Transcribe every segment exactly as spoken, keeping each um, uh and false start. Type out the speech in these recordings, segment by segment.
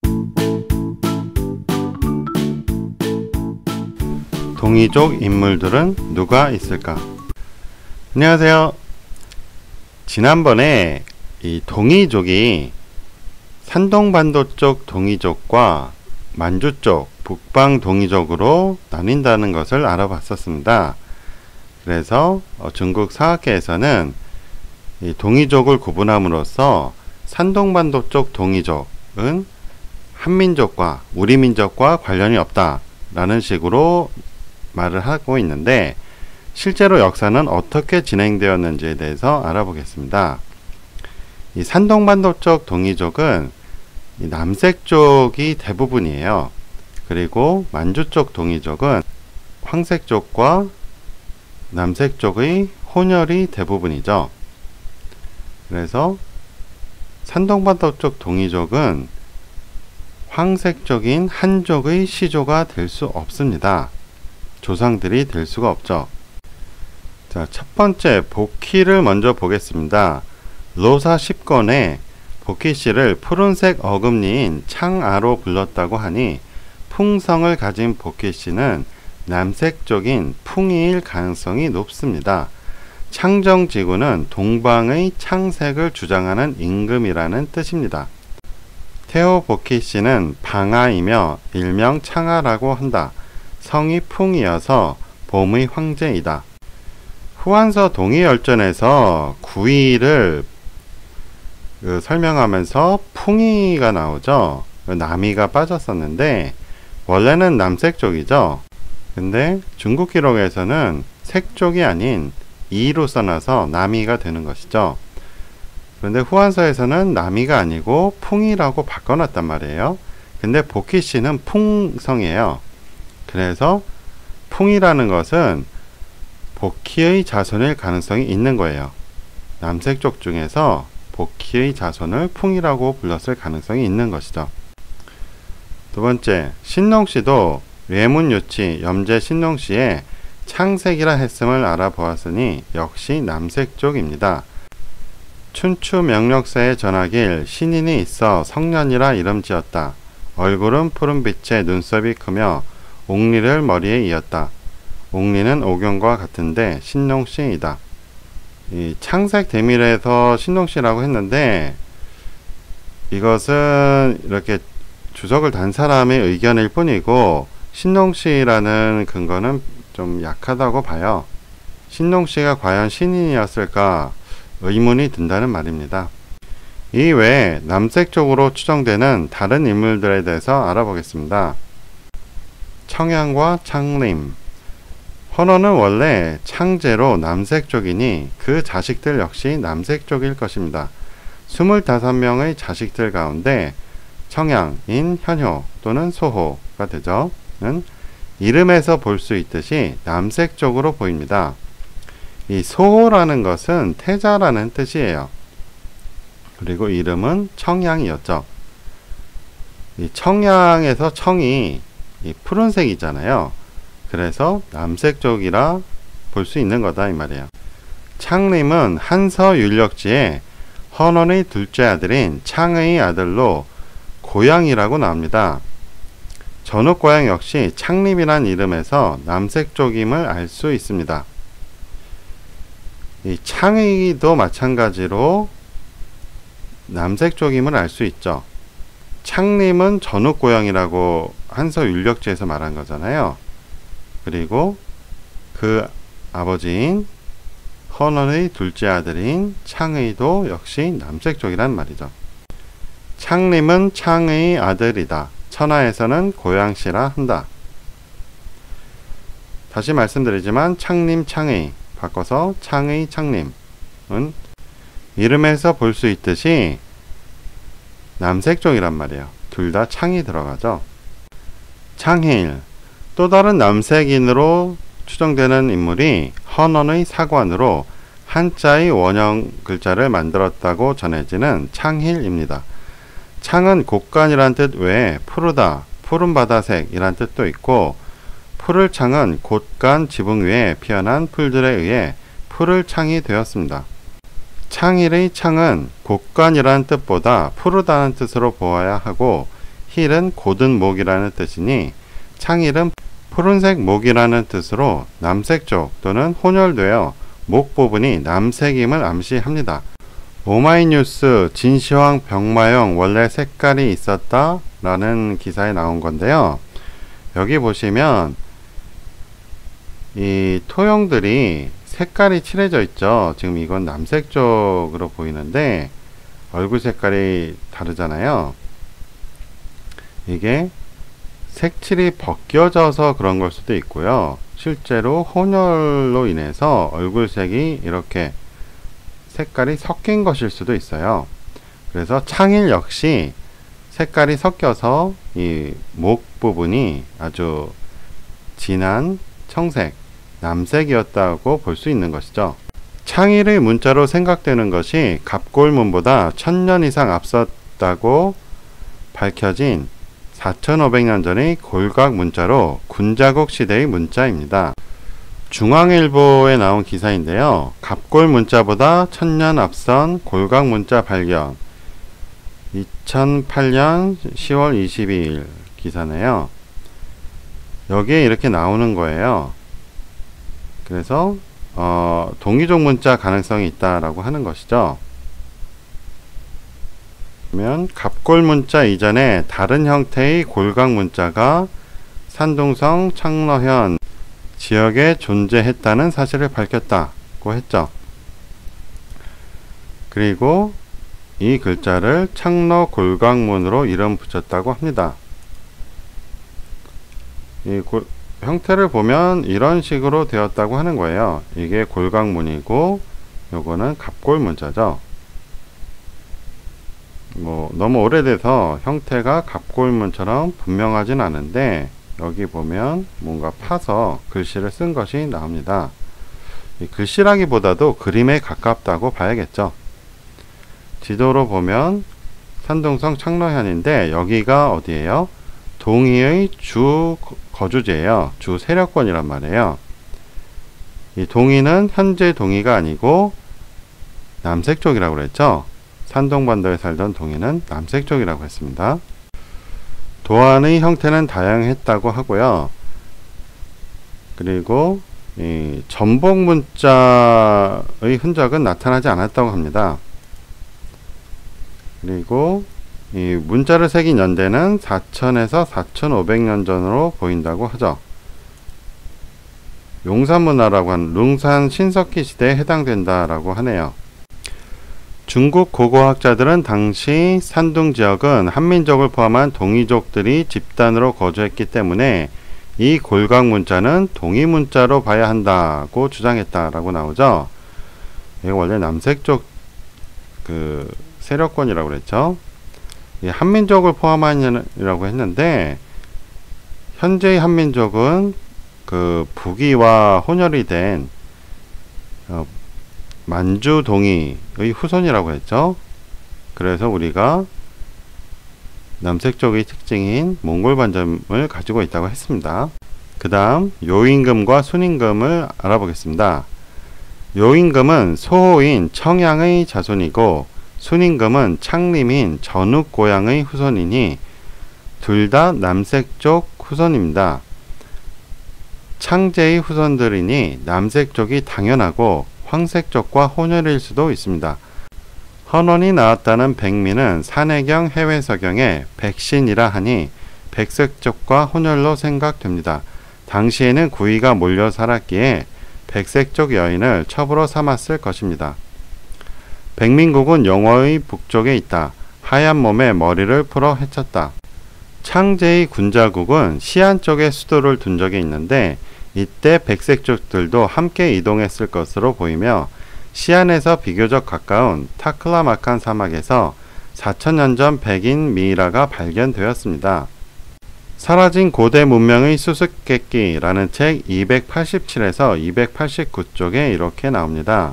동이족 인물들은 누가 있을까? 안녕하세요. 지난번에 이 동이족이 산동반도 쪽 동이족과 만주 쪽 북방 동이족으로 나뉜다는 것을 알아봤었습니다. 그래서 중국 사학계에서는 이 동이족을 구분함으로써 산동반도 쪽 동이족은 한민족과 우리 민족과 관련이 없다 라는 식으로 말을 하고 있는데, 실제로 역사는 어떻게 진행되었는지에 대해서 알아보겠습니다. 이 산동반도 쪽 동이족은 이 남색 쪽이 대부분이에요. 그리고 만주 쪽 동이족은 황색 쪽과 남색 쪽의 혼혈이 대부분이죠. 그래서 산동반도 쪽 동이족은 황색적인 한족의 시조가 될 수 없습니다. 조상들이 될 수가 없죠. 자, 첫 번째 복희를 먼저 보겠습니다. 로사 십 권에 복희씨를 푸른색 어금니인 창아로 불렀다고 하니 풍성을 가진 복희씨는 남색적인 풍이일 가능성이 높습니다. 창정지구는 동방의 창색을 주장하는 임금이라는 뜻입니다. 태호 복희씨는 방아이며 일명 창아라고 한다. 성이 풍이어서 봄의 황제이다. 후한서 동이열전에서 구이를 그 설명하면서 풍이가 나오죠. 남이가 빠졌었는데 원래는 남색족이죠. 근데 중국 기록에서는 색족이 아닌 이로 써놔서 남이가 되는 것이죠. 그런데 후한서에서는 남이가 아니고 풍이라고 바꿔놨단 말이에요. 근데 복희씨는 풍성이에요. 그래서 풍이라는 것은 복희의 자손일 가능성이 있는 거예요. 남색족 중에서 복희의 자손을 풍이라고 불렀을 가능성이 있는 것이죠. 두 번째, 신농씨도 외문유치 염제 신농씨의 창색이라 했음을 알아보았으니 역시 남색족입니다. 춘추명력사에 전하길 신인이 있어 성년이라 이름 지었다. 얼굴은 푸른빛에 눈썹이 크며 옥리를 머리에 이었다. 옥리는 오경과 같은데 신농씨이다. 이 창색 대밀에서 신농씨라고 했는데 이것은 이렇게 주석을 단 사람의 의견일 뿐이고 신농씨라는 근거는 좀 약하다고 봐요. 신농씨가 과연 신인이었을까 의문이 든다는 말입니다. 이 외에 남색적으로 추정되는 다른 인물들에 대해서 알아보겠습니다. 청양과 창림. 헌원은 원래 창제로 남색족이니 그 자식들 역시 남색족일 것입니다. 스물다섯 명의 자식들 가운데 청양인 현효 또는 소호가 되죠. 는 이름에서 볼 수 있듯이 남색족으로 보입니다. 이 소호라는 것은 태자라는 뜻이에요. 그리고 이름은 청양이었죠. 이 청양에서 청이 이 푸른색이잖아요. 그래서 남색족이라 볼 수 있는 거다 이 말이에요. 창림은 한서 율력지에 헌원의 둘째 아들인 창의 아들로 고양이라고 나옵니다. 전옥고양 역시 창림이란 이름에서 남색족임을 알 수 있습니다. 이 창의도 마찬가지로 남색족임을 알 수 있죠. 창림은 전옥고양이라고 한서 율력지에서 말한 거잖아요. 그리고 그 아버지인 헌원의 둘째 아들인 창의도 역시 남색족이란 말이죠. 창림은 창의 아들이다. 천하에서는 고양씨라 한다. 다시 말씀드리지만 창림 창의 바꿔서 창의 창림은 이름에서 볼 수 있듯이 남색족이란 말이에요. 둘 다 창이 들어가죠. 창힐, 또 다른 남색인으로 추정되는 인물이 헌원의 사관으로 한자의 원형 글자를 만들었다고 전해지는 창힐입니다. 창은 곡간이란 뜻 외에 푸르다, 푸른바다색 이란 뜻도 있고, 푸를 창은 곳간 지붕 위에 피어난 풀들에 의해 푸를 창이 되었습니다. 창일의 창은 곡간이라는 뜻보다 푸르다는 뜻으로 보아야 하고, 힐은 곧은 목이라는 뜻이니 창힐은 푸른색 목이라는 뜻으로 남색족 또는 혼혈되어 목 부분이 남색임을 암시합니다. 오마이뉴스 진시황 병마용 원래 색깔이 있었다 라는 기사에 나온 건데요. 여기 보시면 이 토형들이 색깔이 칠해져 있죠. 지금 이건 남색 쪽으로 보이는데 얼굴 색깔이 다르잖아요. 이게 색칠이 벗겨져서 그런 걸 수도 있고요. 실제로 혼혈로 인해서 얼굴색이 이렇게 색깔이 섞인 것일 수도 있어요. 그래서 창힐 역시 색깔이 섞여서 이 목 부분이 아주 진한 청색, 남색이었다고 볼 수 있는 것이죠. 창힐의 문자로 생각되는 것이 갑골문보다 천년 이상 앞섰다고 밝혀진 사천오백 년 전의 골각 문자로 군자국 시대의 문자입니다. 중앙일보에 나온 기사인데요. 갑골 문자보다 천년 앞선 골각 문자 발견. 이천팔 년 시월 이십이일 기사네요. 여기에 이렇게 나오는 거예요. 그래서 어, 동이족 문자 가능성이 있다라고 하는 것이죠. 그러면 갑골 문자 이전에 다른 형태의 골각 문자가 산둥성 창러현 지역에 존재했다는 사실을 밝혔다고 했죠. 그리고 이 글자를 창러 골각문으로 이름 붙였다고 합니다. 이 골, 형태를 보면 이런 식으로 되었다고 하는 거예요. 이게 골각문이고 요거는 갑골 문자죠. 뭐 너무 오래돼서 형태가 갑골문처럼 분명하진 않은데 여기 보면 뭔가 파서 글씨를 쓴 것이 나옵니다. 이 글씨라기보다도 그림에 가깝다고 봐야겠죠. 지도로 보면 산둥성 창러현인데 여기가 어디예요? 동이의 주 거주지예요. 주 세력권이란 말이에요. 이 동이는 현재 동이가 아니고 남색 쪽이라고 그랬죠. 산동반도에 살던 동이는 남색 쪽이라고 했습니다. 도안의 형태는 다양했다고 하고요. 그리고 이 전복 문자의 흔적은 나타나지 않았다고 합니다. 그리고 이 문자를 새긴 연대는 사천에서 사천오백 년 전으로 보인다고 하죠. 용산문화라고 하는 룽산 신석기 시대에 해당된다라고 하네요. 중국 고고학자들은 당시 산둥 지역은 한민족을 포함한 동이족들이 집단으로 거주했기 때문에 이 골각 문자는 동이 문자로 봐야 한다고 주장했다라고 나오죠. 이거 원래 남색족 그 세력권이라고 그랬죠. 이 한민족을 포함한이라고 했는데 현재의 한민족은 그 북이와 혼혈이 된 어, 만주 동이의 후손이라고 했죠. 그래서 우리가 남색족의 특징인 몽골 반점을 가지고 있다고 했습니다. 그 다음 요임금과 순임금을 알아보겠습니다. 요임금은 소호인 청양의 자손이고 순임금은 창림인 전욱고양의 후손이니 둘 다 남색족 후손입니다. 창제의 후손들이니 남색족이 당연하고 황색족과 혼혈일 수도 있습니다. 헌원이 나왔다는 백미는 산해경 해외서경에 백신이라 하니 백색족과 혼혈로 생각됩니다. 당시에는 구이가 몰려 살았기에 백색족 여인을 첩으로 삼았을 것입니다. 백민국은 영어의 북쪽에 있다. 하얀 몸에 머리를 풀어 헤쳤다. 창제의 군자국은 시안 쪽에 수도를 둔 적이 있는데 이때 백색족들도 함께 이동했을 것으로 보이며 시안에서 비교적 가까운 타클라마칸 사막에서 사천 년 전 백인 미이라가 발견되었습니다. 사라진 고대 문명의 수수께끼라는 책 이백팔십칠에서 이백팔십구 쪽에 이렇게 나옵니다.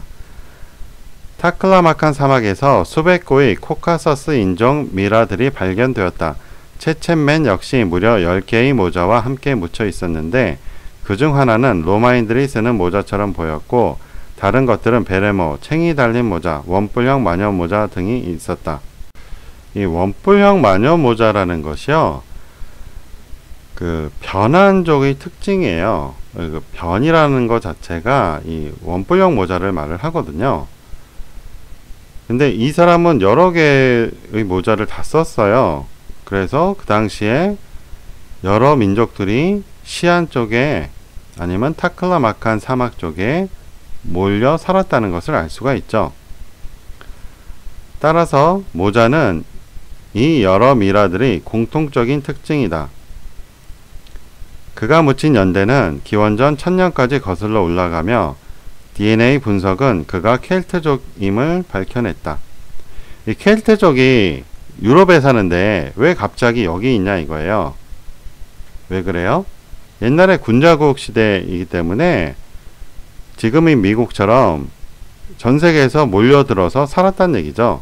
타클라마칸 사막에서 수백 고의 코카서스 인종 미라들이 발견되었다. 체첸맨 역시 무려 열 개의 모자와 함께 묻혀 있었는데 그중 하나는 로마인들이 쓰는 모자처럼 보였고 다른 것들은 베레모, 챙이 달린 모자, 원뿔형 마녀 모자 등이 있었다. 이 원뿔형 마녀 모자라는 것이요, 그 변한족의 특징이에요. 그 변이라는 것 자체가 이 원뿔형 모자를 말을 하거든요. 근데 이 사람은 여러 개의 모자를 다 썼어요. 그래서 그 당시에 여러 민족들이 시안 쪽에 아니면 타클라마칸 사막 쪽에 몰려 살았다는 것을 알 수가 있죠. 따라서 모자는 이 여러 미라들의 공통적인 특징이다. 그가 묻힌 연대는 기원전 천년까지 거슬러 올라가며 디엔에이 분석은 그가 켈트족임을 밝혀냈다. 이 켈트족이 유럽에 사는데 왜 갑자기 여기 있냐 이거예요. 왜 그래요? 옛날에 군자국 시대이기 때문에 지금의 미국처럼 전 세계에서 몰려들어서 살았다는 얘기죠.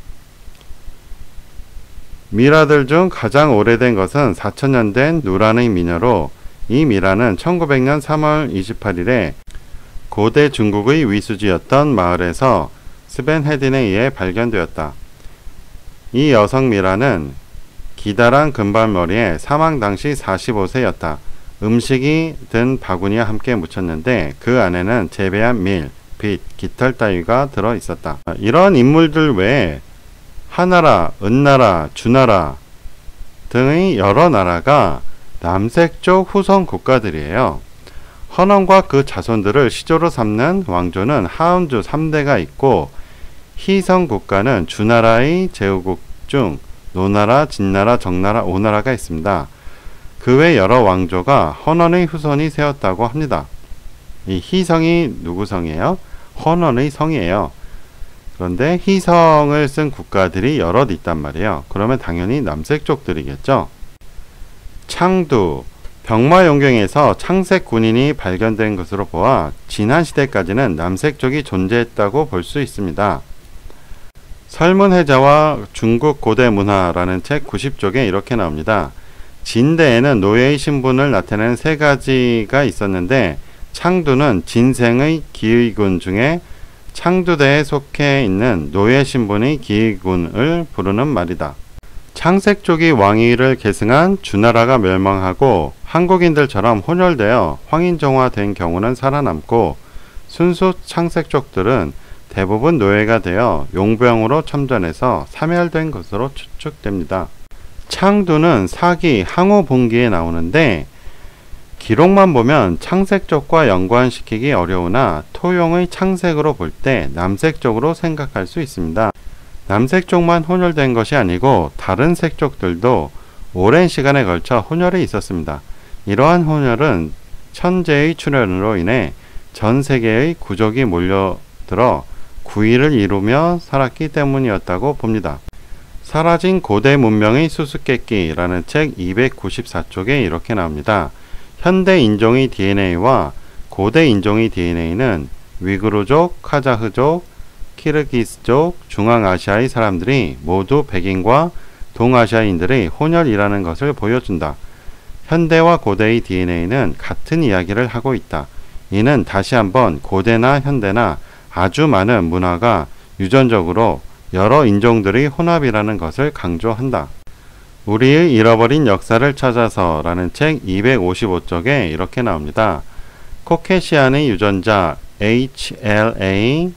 미라들 중 가장 오래된 것은 사천 년 된 누란의 미녀로, 이 미라는 천구백 년 삼월 이십팔일에 고대 중국의 위수지였던 마을에서 스벤 헤딘에 의해 발견되었다. 이 여성 미라는 기다란 금발머리에 사망 당시 사십오 세였다. 음식이 든 바구니와 함께 묻혔는데 그 안에는 재배한 밀, 빛, 깃털 따위가 들어 있었다. 이런 인물들 외에 하나라, 은나라, 주나라 등의 여러 나라가 남색족 후손 국가들이에요. 헌원과 그 자손들을 시조로 삼는 왕조는 하운주 삼 대가 있고, 희성 국가는 주나라의 제후국 중 노나라, 진나라, 정나라, 오나라가 있습니다. 그 외 여러 왕조가 헌원의 후손이 세웠다고 합니다. 이 희성이 누구 성이에요? 헌원의 성이에요. 그런데 희성을 쓴 국가들이 여럿 있단 말이에요. 그러면 당연히 남색족들이겠죠. 창두, 병마용경에서 창색 군인이 발견된 것으로 보아 지난 시대까지는 남색족이 존재했다고 볼 수 있습니다. 설문해자와 중국 고대 문화라는 책 구십 쪽에 이렇게 나옵니다. 진대에는 노예의 신분을 나타내는 세 가지가 있었는데, 창두는 진생의 기의군 중에 창두대에 속해 있는 노예 신분의 기의군을 부르는 말이다. 창색족이 왕위를 계승한 주나라가 멸망하고 한국인들처럼 혼혈되어 황인종화된 경우는 살아남고, 순수 창색족들은 대부분 노예가 되어 용병으로 참전해서 사멸된 것으로 추측됩니다. 창두는 사기, 항우봉기에 나오는데 기록만 보면 창색족과 연관시키기 어려우나 토용의 창색으로 볼 때 남색족으로 생각할 수 있습니다. 남색족만 혼혈된 것이 아니고 다른 색족들도 오랜 시간에 걸쳐 혼혈이 있었습니다. 이러한 혼혈은 천재의 출현으로 인해 전 세계의 구족이 몰려들어 구위를 이루며 살았기 때문이었다고 봅니다. 사라진 고대 문명의 수수께끼라는 책 이백구십사 쪽에 이렇게 나옵니다. 현대 인종의 디엔에이와 고대 인종의 디엔에이는 위구르족, 카자흐족, 키르기스족, 중앙아시아의 사람들이 모두 백인과 동아시아인들의 혼혈이라는 것을 보여준다. 현대와 고대의 디엔에이는 같은 이야기를 하고 있다. 이는 다시 한번 고대나 현대나 아주 많은 문화가 유전적으로 여러 인종들의 혼합이라는 것을 강조한다. 우리의 잃어버린 역사를 찾아서 라는 책 이백오십오 쪽에 이렇게 나옵니다. 코케시안의 유전자 에이치 엘 에이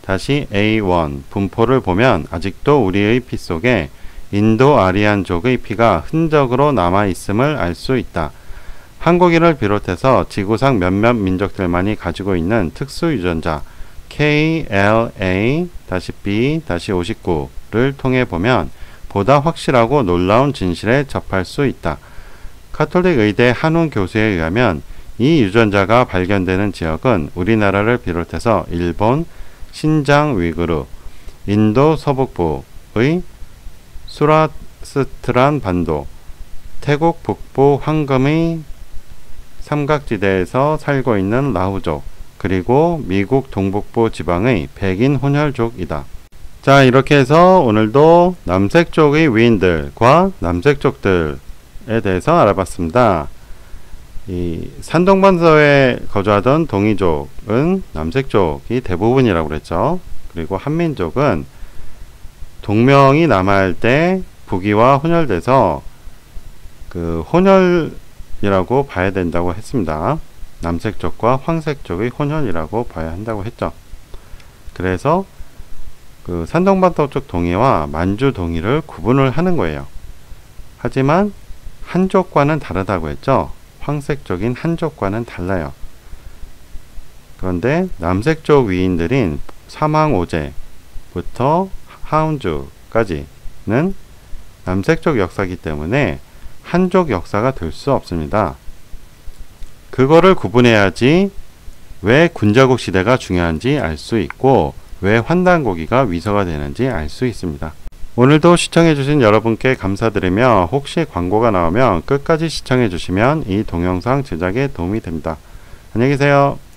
에이 원 분포를 보면 아직도 우리의 피 속에 인도 아리안족의 피가 흔적으로 남아있음을 알 수 있다. 한국인을 비롯해서 지구상 몇몇 민족들만이 가지고 있는 특수 유전자 케이 엘 에이 비 오십구를 통해 보면 보다 확실하고 놀라운 진실에 접할 수 있다. 가톨릭 의대 한운 교수에 의하면 이 유전자가 발견되는 지역은 우리나라를 비롯해서 일본, 신장 위구르, 인도 서북부의 수라스트란 반도, 태국 북부 황금의 삼각지대에서 살고 있는 라후족, 그리고 미국 동북부 지방의 백인 혼혈족이다. 자, 이렇게 해서 오늘도 남색족의 위인들과 남색족들에 대해서 알아봤습니다. 이 산동반도에 거주하던 동이족은 남색족이 대부분이라고 그랬죠. 그리고 한민족은 동명이 남아할 때 북이와 혼혈돼서 그 혼혈이라고 봐야 된다고 했습니다. 남색 쪽과 황색 쪽의 혼혈이라고 봐야 한다고 했죠. 그래서 그 산동반도 쪽 동의와 만주 동의를 구분을 하는 거예요. 하지만 한족과는 다르다고 했죠. 황색 쪽인 한족과는 달라요. 그런데 남색 쪽 위인들인 사망오제부터 하운주까지는 남색 쪽 역사이기 때문에 한족 역사가 될 수 없습니다. 그거를 구분해야지 왜 군자국 시대가 중요한지 알 수 있고 왜 환단고기가 위서가 되는지 알 수 있습니다. 오늘도 시청해주신 여러분께 감사드리며 혹시 광고가 나오면 끝까지 시청해주시면 이 동영상 제작에 도움이 됩니다. 안녕히 계세요.